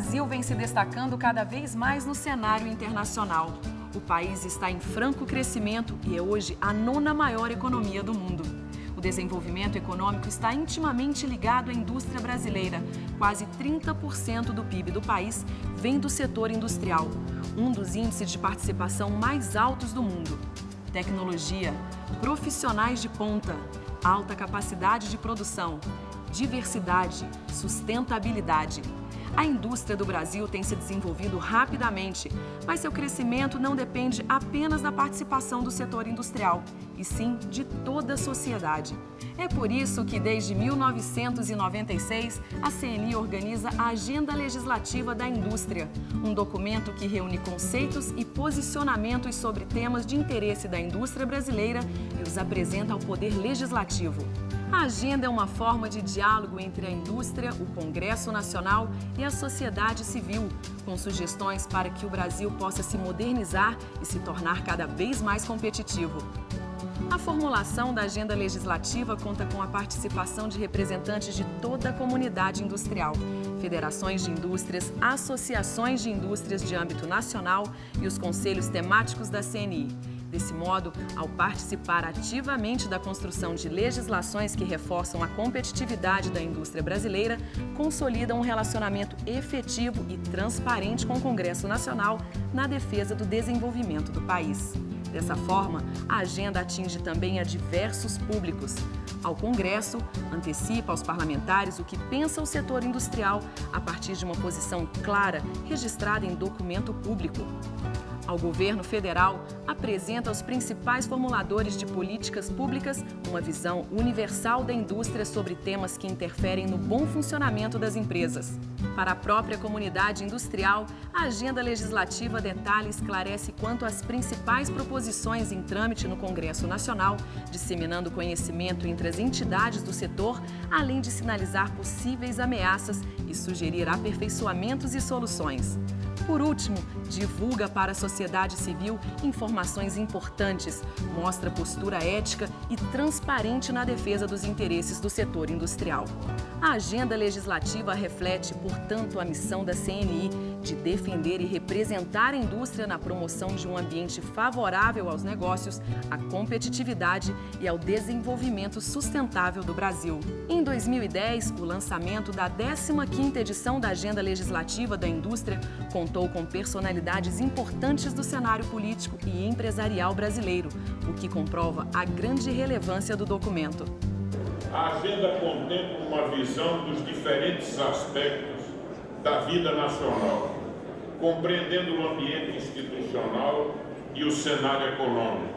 Brasil vem se destacando cada vez mais no cenário internacional. O país está em franco crescimento e é hoje a 9ª maior economia do mundo. O desenvolvimento econômico está intimamente ligado à indústria brasileira. Quase 30% do PIB do país vem do setor industrial, um dos índices de participação mais altos do mundo. Tecnologia, profissionais de ponta, alta capacidade de produção, diversidade, sustentabilidade. A indústria do Brasil tem se desenvolvido rapidamente, mas seu crescimento não depende apenas da participação do setor industrial, e sim de toda a sociedade. É por isso que, desde 1996, a CNI organiza a Agenda Legislativa da Indústria, um documento que reúne conceitos e posicionamentos sobre temas de interesse da indústria brasileira e os apresenta ao Poder Legislativo. A agenda é uma forma de diálogo entre a indústria, o Congresso Nacional e a sociedade civil, com sugestões para que o Brasil possa se modernizar e se tornar cada vez mais competitivo. A formulação da agenda legislativa conta com a participação de representantes de toda a comunidade industrial, federações de indústrias, associações de indústrias de âmbito nacional e os conselhos temáticos da CNI. Desse modo, ao participar ativamente da construção de legislações que reforçam a competitividade da indústria brasileira, consolidam um relacionamento efetivo e transparente com o Congresso Nacional na defesa do desenvolvimento do país. Dessa forma, a agenda atinge também a diversos públicos. Ao Congresso, antecipa aos parlamentares o que pensa o setor industrial a partir de uma posição clara, registrada em documento público. Ao governo federal, apresenta aos principais formuladores de políticas públicas uma visão universal da indústria sobre temas que interferem no bom funcionamento das empresas. Para a própria comunidade industrial, a agenda legislativa detalha e esclarece quanto às principais proposições em trâmite no Congresso Nacional, disseminando conhecimento entre as entidades do setor, além de sinalizar possíveis ameaças e sugerir aperfeiçoamentos e soluções. Por último, divulga para a sociedade civil informações importantes, mostra postura ética e transparente na defesa dos interesses do setor industrial. A agenda legislativa reflete, portanto, a missão da CNI de defender e representar a indústria na promoção de um ambiente favorável aos negócios, à competitividade e ao desenvolvimento sustentável do Brasil. Em 2010, o lançamento da 15ª edição da Agenda Legislativa da Indústria contou com personalidades importantes do cenário político e empresarial brasileiro, o que comprova a grande relevância do documento. A agenda contempla uma visão dos diferentes aspectos da vida nacional, compreendendo o ambiente institucional e o cenário econômico.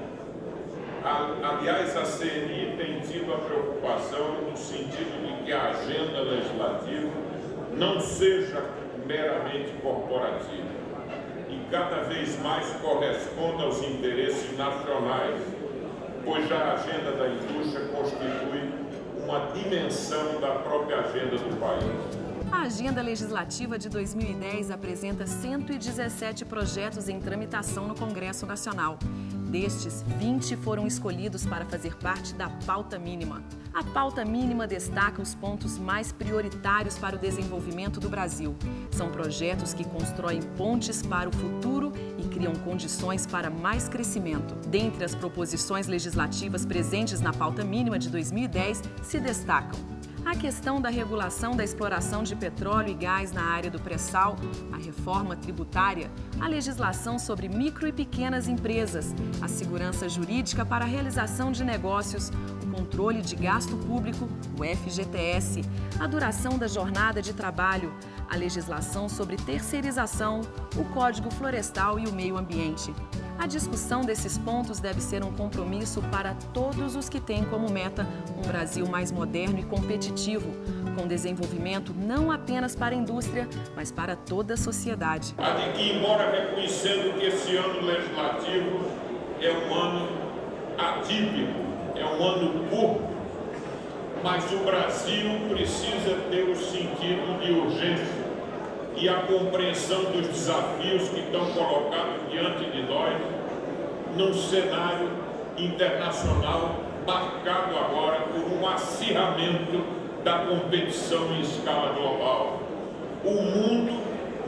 Aliás, a CNI tem tido a preocupação no sentido de que a agenda legislativa não seja meramente corporativa e cada vez mais corresponda aos interesses nacionais, pois já a agenda da indústria constitui uma dimensão da própria agenda do país. A Agenda Legislativa de 2010 apresenta 117 projetos em tramitação no Congresso Nacional. Destes, 20 foram escolhidos para fazer parte da pauta mínima. A pauta mínima destaca os pontos mais prioritários para o desenvolvimento do Brasil. São projetos que constroem pontes para o futuro e criam condições para mais crescimento. Dentre as proposições legislativas presentes na pauta mínima de 2010, se destacam a questão da regulação da exploração de petróleo e gás na área do pré-sal, a reforma tributária, a legislação sobre micro e pequenas empresas, a segurança jurídica para a realização de negócios, o controle de gasto público, o FGTS, a duração da jornada de trabalho, a legislação sobre terceirização, o Código Florestal e o Meio Ambiente. A discussão desses pontos deve ser um compromisso para todos os que têm como meta um Brasil mais moderno e competitivo, com desenvolvimento não apenas para a indústria, mas para toda a sociedade. A de que, embora reconhecendo que esse ano legislativo é um ano atípico, é um ano curto, mas o Brasil precisa ter o sentido de urgência e a compreensão dos desafios que estão colocados diante de nós num cenário internacional marcado agora por um acirramento da competição em escala global. O mundo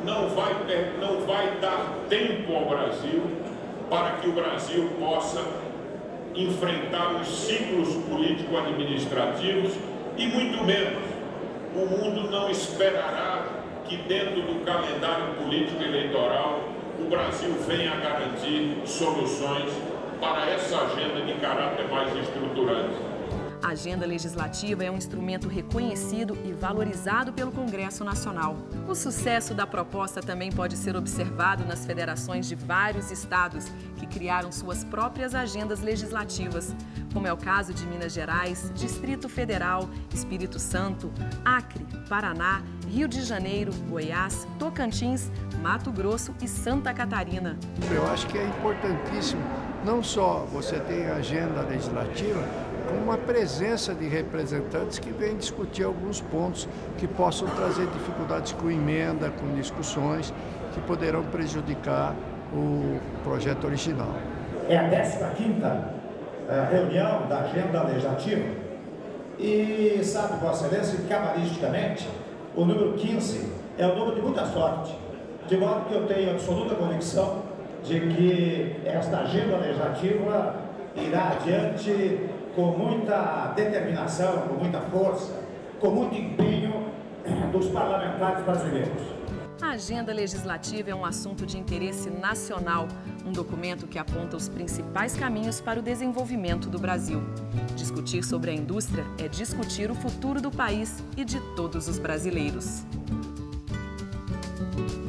não vai dar tempo ao Brasil para que o Brasil possa enfrentar os ciclos político-administrativos e muito menos. O mundo não esperará que dentro do calendário político eleitoral o Brasil venha a garantir soluções para essa agenda de caráter mais estruturante. A agenda legislativa é um instrumento reconhecido e valorizado pelo Congresso Nacional. O sucesso da proposta também pode ser observado nas federações de vários estados que criaram suas próprias agendas legislativas, como é o caso de Minas Gerais, Distrito Federal, Espírito Santo, Acre, Paraná, Rio de Janeiro, Goiás, Tocantins, Mato Grosso e Santa Catarina. Eu acho que é importantíssimo não só você ter a agenda legislativa, com uma presença de representantes que vêm discutir alguns pontos que possam trazer dificuldades com emenda, com discussões que poderão prejudicar o projeto original. É a 15ª reunião da agenda legislativa e sabe, Vossa Excelência, que cabalisticamente o número 15 é um número de muita sorte, de modo que eu tenho absoluta convicção de que esta agenda legislativa irá adiante com muita determinação, com muita força, com muito empenho dos parlamentares brasileiros. A agenda legislativa é um assunto de interesse nacional, um documento que aponta os principais caminhos para o desenvolvimento do Brasil. Discutir sobre a indústria é discutir o futuro do país e de todos os brasileiros.